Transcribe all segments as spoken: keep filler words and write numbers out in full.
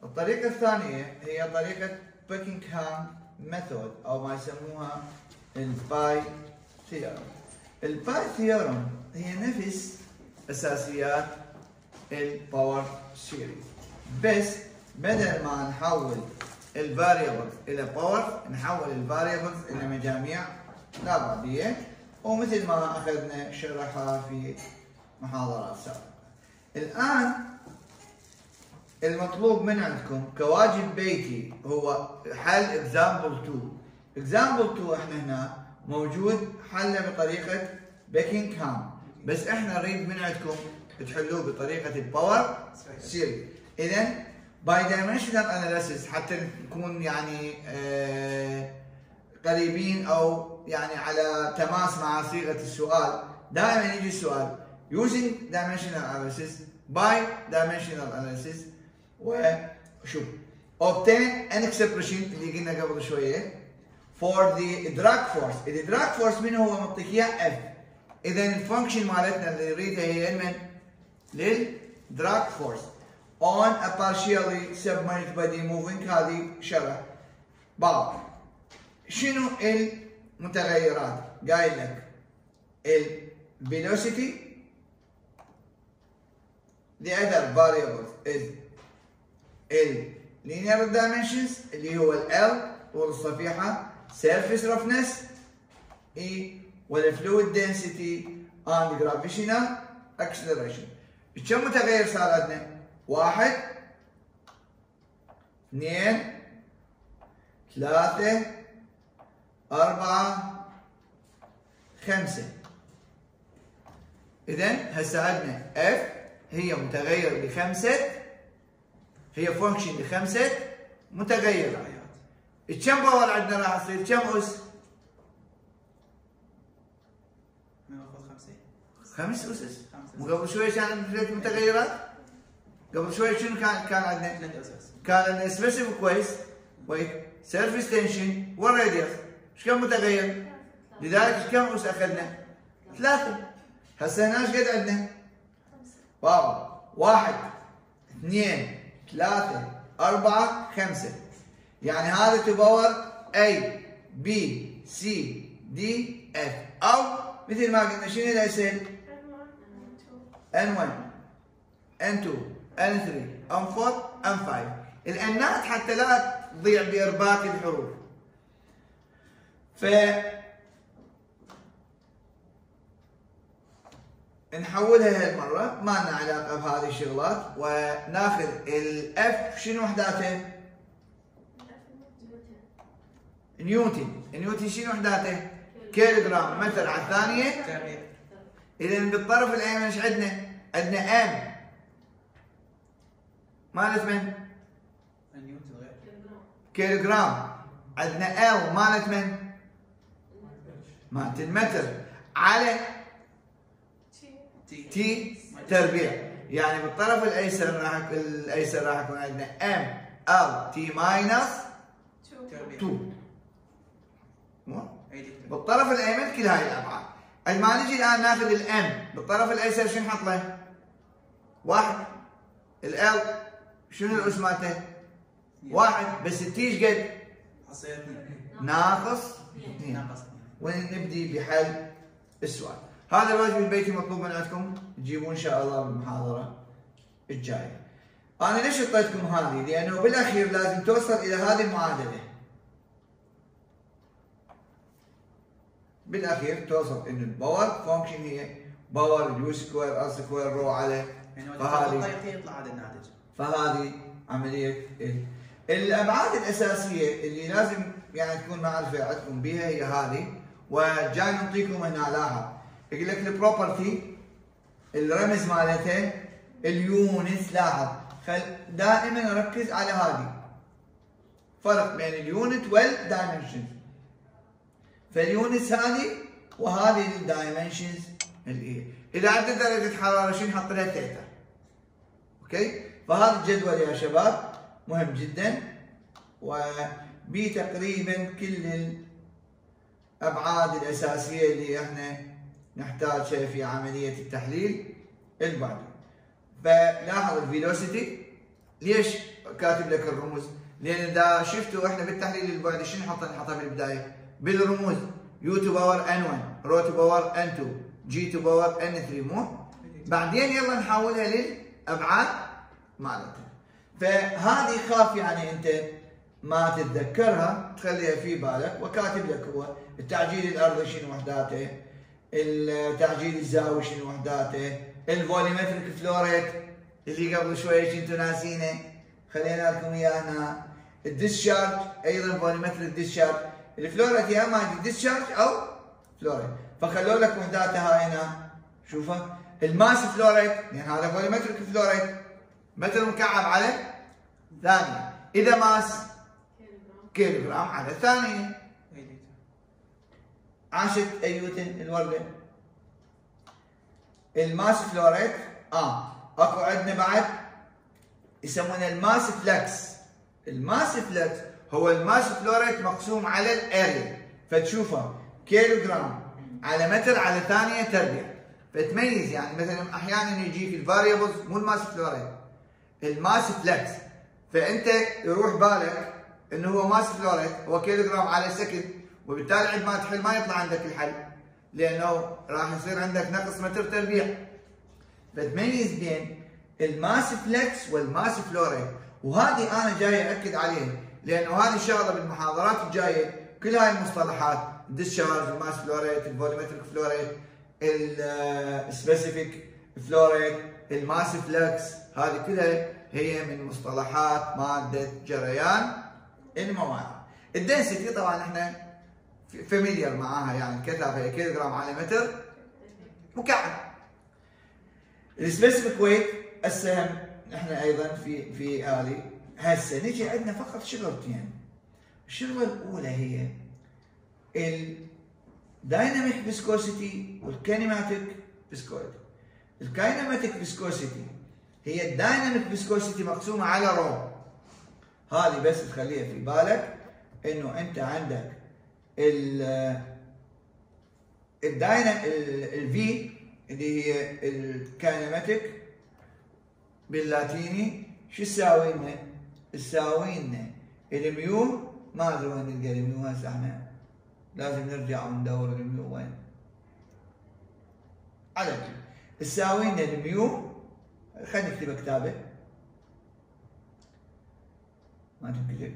الطريقة الثانية هي طريقة بيكنغهام ميثود أو ما يسموها الباي ثيورم. الباي ثيورم هي نفس أساسيات الباور سيريز، بس بدل ما نحول الفاريبلز إلى باور نحول الفاريبلز إلى مجاميع لا بعدية، ومثل ما أخذنا شرحها في محاضرات سابقة. الآن المطلوب من عندكم كواجب بيتي هو حل اكزامبل اثنين. اكزامبل اثنين احنا هنا موجود حله بطريقه بيكنغهام، بس احنا نريد من عندكم تحلوه بطريقه الباور سيريز. اذا باي دايمنشنال اناليسيس حتى نكون يعني آه قريبين او يعني على تماس مع صيغه السؤال، دائما يجي السؤال using dimensional analysis by dimensional analysis وشوف obtain an expression اللي قلنا قبل شويه for the drag force. ال drag force من هو معطيك اياه F. اذا الفانكشن مالتنا اللي نريدها هي من لل drag force on a partially submerged body moving. هذه شرح بعض. شنو المتغيرات؟ قايل لك ال velocity. the other variables is ال linear dimensions اللي هو ال L طول الصفيحة، surface roughness E وال fluid density and gravitational acceleration. كم متغير صار عندنا؟ واحد اثنين ثلاثة أربعة خمسة. إذا هسه عندنا F هي متغير لخمسة، هي فانكشن لخمسة متغيرات. كم باور عندنا راح يصير؟ كم أس؟ خمس أسس. مو قبل شوي كان ثلاث متغيرات؟ قبل شوي شنو كان كان عندنا؟ كان عندنا سبيسيفيك كويس ويت سيرفيس تنشن والراديوس. ايش كم متغير؟ لذلك ايش كم أس أخذنا؟ ثلاثة. هسه هنا ايش قد عندنا؟ واو واحد اثنين ثلاثة أربعة خمسة. يعني هذا تباور A B C D F أو مثل ما قلنا شنو اللي يصير؟ إن واحد إن اثنين إن ثلاثة إن أربعة إن خمسة. الأنات حتى لا تضيع بإرباك الحروف. ف نحولها هالمرة ما لنا علاقة بهذه الشغلات، وناخذ الاف شنو وحداته؟ نيوتن. نيوتن شنو وحداته؟ كيلوغرام متر على الثانية. إذا بالطرف الأيمن ايش عندنا؟ عندنا ام مالت من؟ كيلوغرام. عندنا ال مالت من؟ مالت المتر على تي تربيع. يعني بالطرف الايسر راح الايسر راح يكون عندنا ام ال تي ماينس اثنين. بالطرف الايمن كل هاي الابعاد. عندما نجي الان ناخذ الام بالطرف الايسر شنو نحط له؟ واحد. ال شنو الاس مالته؟ واحد. بس التي ايش قد؟ ناقص اثنين. ونبدي بحل السؤال. هذا الواجب البيتي مطلوب من عندكم تجيبوه ان شاء الله بالمحاضره الجايه. انا ليش اعطيتكم هذه؟ لانه بالاخير لازم توصل الى هذه المعادله. بالاخير توصل انه الباور فانكشن هي باور يو سكوير ار سكوير رو على فهذه يطلع هذا الناتج. فهذه عمليه الابعاد الاساسيه اللي لازم يعني تكون معرفه عندكم بها هي هذه. وجاي نعطيكم هنا لاحظ يقول لك البروبرتي الرمز مالته اليونت. لاحظ دائما نركز على هذه فرق بين اليونت والدايمنشنز. فاليونت هذه وهذه الدايمنشنز اللي هي اذا عندك درجه حراره شنو نحط لها ثيتا. اوكي. فهذا الجدول يا شباب مهم جدا وبيه تقريبا كل الابعاد الاساسيه اللي احنا نحتاجها في عمليه التحليل البعدي. فلاحظ الفيلوسيتي ليش كاتب لك الرموز؟ لان اذا شفتوا احنا بالتحليل البعدي شنو نحط نحطها بالبدايه؟ بالرموز يو تو باور ان واحد، رو تو باور ان اثنين، جي تو باور ان ثلاثة، مو؟ بعدين يلا نحولها للابعاد مالتها. فهذه خاف يعني انت ما تتذكرها تخليها في بالك، وكاتب لك هو التعجيل الارضي شنو وحداته، التعجيل الزاوي شنو وحداته، الفوليومتريك فلو ريت اللي قبل شويه كنتوا ناسينه خلينا لكم اياه هنا، الديسشارج ايضا فوليومتريك ديسشارج، الفلو ريت يا اما ديسشارج او فلو ريت، فخلوا لك وحداتها هنا شوفها، الماس فلو ريت يعني هذا فوليومتريك فلو ريت متر مكعب على ثانيه، اذا ماس كيلو جرام على ثانيه. عاشت ايوتن الورده. الماس فلو ريت اه اكو عندنا بعد يسمونه الماس فلكس. الماس فلكس هو الماس فلو ريت مقسوم على الاريا، فتشوفه كيلو جرام على متر على ثانيه تربيع، فتميز يعني مثلا احيانا يجيك الفاريبلز مو الماس فلو ريت، الماس فلكس، فانت يروح بالك انه هو ماس فلو ريت هو كيلو جرام على سكند، وبالتالي عندما تحل ما يطلع عندك الحل لانه راح يصير عندك نقص متر تربيع، فتميز بين الماس فلكس والماس فلو ريت، وهذه انا جاي اكد عليها لانه هذه شغله بالمحاضرات الجايه كل هاي المصطلحات، الديسشارج، الماس فلو ريت، الفوليومتريك فلو ريت، السبيسيفيك فلو ريت، الماس فلكس، هذه كلها هي من مصطلحات ماده جريان المواد. الدنسيتي طبعا احنا فاميليار معاها يعني كتابها هي كيلو جرام على متر مكعب. السبيسيفيك ويت السهم احنا ايضا في في آلي. هسه نجي عندنا فقط شغلتين. الشغله الاولى هي الدايناميك فيسكوسيتي والكينيماتيك فيسكوسيتي. الكاينماتيك فيسكوسيتي هي الدايناميك فيسكوسيتي مقسومه على رو. هذه بس تخليها في بالك انه انت عندك ال الداينا الفي اللي هي الكاينماتيك باللاتيني شو تساوي لنا؟ تساوي لنا الميو، ما ادري وين نلقى الميو هسه احنا لازم نرجع وندور الميو وين. على كل تساوي لنا الميو، خلينا نكتب كتابه ما تنكتب،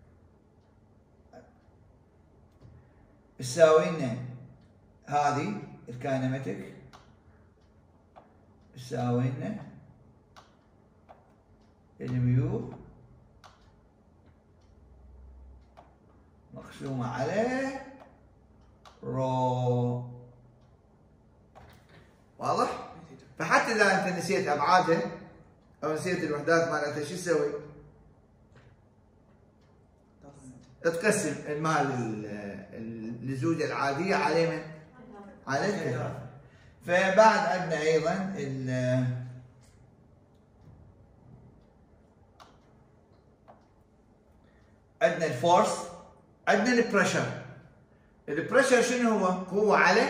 تساوي لنا هذه الكاينماتيك تساوي لنا الميو مقسومة على رو. واضح؟ فحتى اذا انت نسيت ابعادها او نسيت الوحدات مالتها شو تسوي؟ تقسم المال الزوجة العادية على من؟ على الكثافة. فبعد عندنا ايضا ال عندنا الفورس، عندنا البريشر. البريشر شنو هو؟ قوة على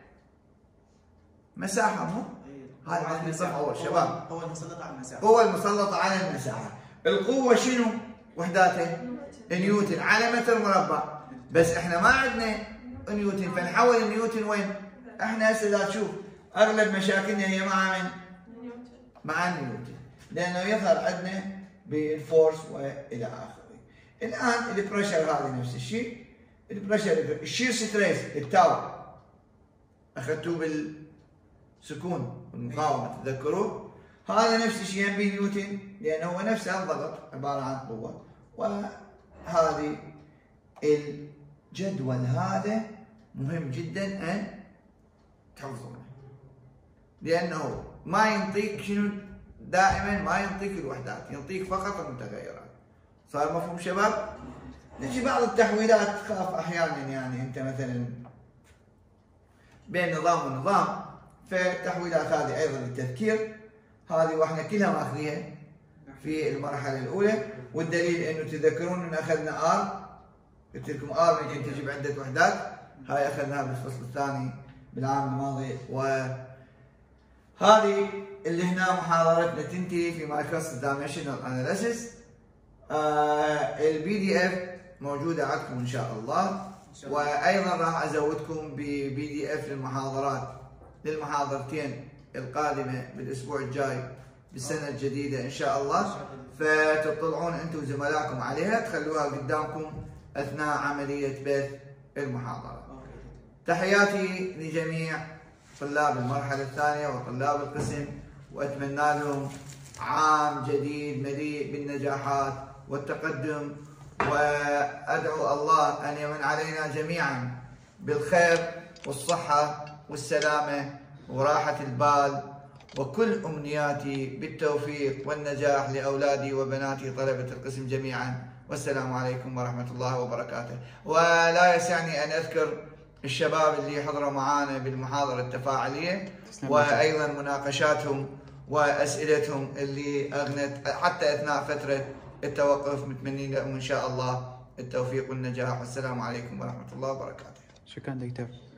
مساحة، مو؟ هذا اللي صح اول شباب. قوة المسلطة على المساحة. قوة المسلطة على المساحة. القوة شنو وحداتها؟ نيوتن على متر مربع، بس احنا ما عندنا نيوتن فنحول النيوتن وين؟ احنا هسه اذا تشوف اغلب مشاكلنا هي مع من؟ مع النيوتن، لانه يظهر عندنا بالفورس والى اخره. الان البريشر هذا نفس الشيء، البريشر الشير ستريس التاو اخذتوه بالسكون والمقاومه تذكروه، هذا نفس الشيء ينبي نيوتن لانه هو نفسه الضغط عباره عن قوه. وهذه الجدول هذا مهم جدا ان تحفظونه، لانه ما ينطيك شنو دائما، ما ينطيك الوحدات، ينطيك فقط المتغيرات. صار مفهوم شباب؟ نجي بعض التحويلات تخاف احيانا يعني انت مثلا بين نظام ونظام، فالتحويلات هذه ايضا للتذكير، هذه واحنا كلها ماخذيها في المرحله الاولى، والدليل انه تذكرون ان اخذنا ار، قلت لكم ار ممكن تجي بعده وحدات، هاي اخذناها بالفصل الثاني بالعام الماضي. وهذه اللي هنا محاضرتنا تنتهي فيما يخص الدايمنشنال اناليسيس. البي دي اف موجوده عندكم ان شاء الله، وايضا راح ازودكم ببي دي اف للمحاضرات للمحاضرتين القادمه بالاسبوع الجاي بالسنه الجديده ان شاء الله، فتطلعون انتم وزملائكم عليها تخلوها قدامكم اثناء عمليه بث المحاضره. تحياتي لجميع طلاب المرحله الثانيه وطلاب القسم، واتمنى لهم عام جديد مليء بالنجاحات والتقدم، وادعو الله ان يمن علينا جميعا بالخير والصحه والسلامه وراحه البال، وكل امنياتي بالتوفيق والنجاح لاولادي وبناتي طلبه القسم جميعا. والسلام عليكم ورحمه الله وبركاته. ولا يسعني ان اذكر الشباب اللي حضروا معانا بالمحاضره التفاعليه، وايضا مناقشاتهم واسئلتهم اللي اغنت حتى اثناء فتره التوقف. متمنين لهم ان شاء الله التوفيق والنجاح، والسلام عليكم ورحمه الله وبركاته. شكرا دكتور.